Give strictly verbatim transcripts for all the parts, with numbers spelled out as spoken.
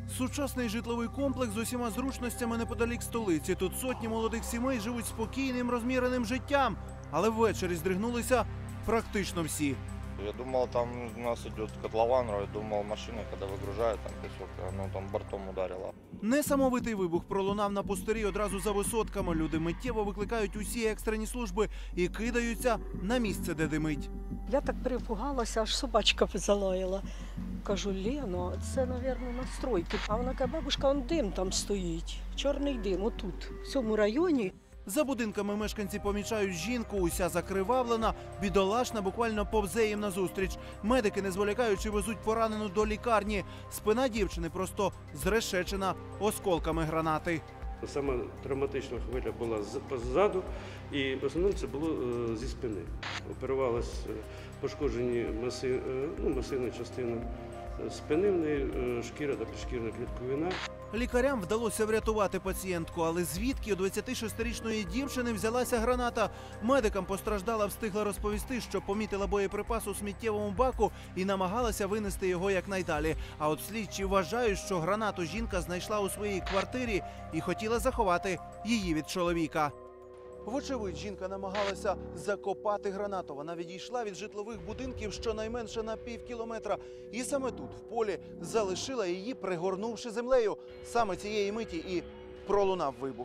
Сучасний житловий комплекс з усіма зручностями неподалік столиці. Тут сотні молодих сімей живуть спокійним, розміреним життям. Але ввечері здригнулися практично всі. Я думал, там у нас идет котлован, я думал, машина, когда выгружает, там песок, оно там бортом ударило. Несамовитий вибух пролунав на пустирі одразу за висотками. Люди миттєво викликають усі екстрені служби і кидаються на місце, де димить. Я так перепугалася, аж собачка залаяла. Кажу, Лено, це, мабуть, настройки. А вона каже, бабушка, он дим там стоїть, чорний дим, отут, в цьому районі. За будинками мешканці помічають жінку, уся закривавлена, бідолашна буквально повзе їм назустріч. Медики, не зволікаючи, везуть поранену до лікарні. Спина дівчини просто зрешечена осколками гранати. Саме травматична хвиля була позаду, і в основному це було зі спини. Оперувалися пошкоджені маси, ну, масивна частина спини, в неї шкіра та підшкірна клітковина. Лікарям вдалося врятувати пацієнтку, але звідки у двадцятишестирічної дівчини взялася граната? Медикам постраждала встигла розповісти, що помітила боєприпас у сміттєвому баку і намагалася винести його якнайдалі. А от слідчі вважають, що гранату жінка знайшла у своїй квартирі і хотіла заховати її від чоловіка. Вочевидь, жінка намагалася закопати гранату. Вона відійшла від житлових будинків щонайменше на пів кілометра. І саме тут, в полі, залишила її, пригорнувши землею. Саме цієї миті і пролунав вибух.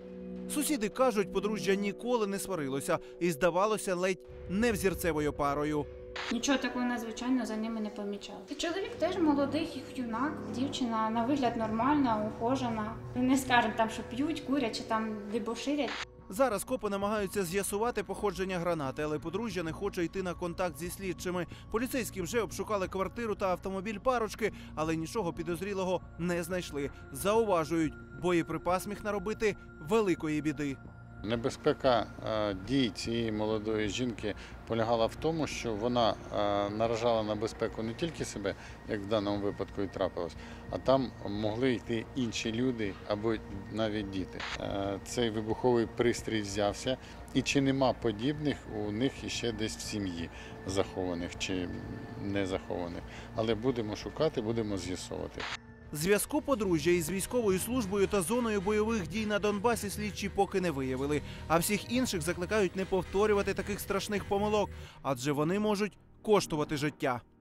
Сусіди кажуть, подружжя ніколи не сварилося і, здавалося, ледь не взірцевою парою. Нічого такого надзвичайного за ними не помічали. Чоловік теж молодий, юнак, дівчина на вигляд нормальна, ухожена. Не скажемо там, що п'ють, курять чи там дебоширять. Зараз копи намагаються з'ясувати походження гранати, але подружжя не хоче йти на контакт зі слідчими. Поліцейські вже обшукали квартиру та автомобіль парочки, але нічого підозрілого не знайшли. Зауважують, боєприпас міг наробити великої біди. Небезпека дій цієї молодої жінки полягала в тому, що вона наражала на безпеку не тільки себе, як в даному випадку і трапилось, а там могли йти інші люди або навіть діти. Цей вибуховий пристрій взявся, і чи нема подібних у них іще десь в сім'ї захованих чи не захованих. Але будемо шукати, будемо з'ясовувати. Зв'язку подружжя із військовою службою та зоною бойових дій на Донбасі слідчі поки не виявили. А всіх інших закликають не повторювати таких страшних помилок, адже вони можуть коштувати життя.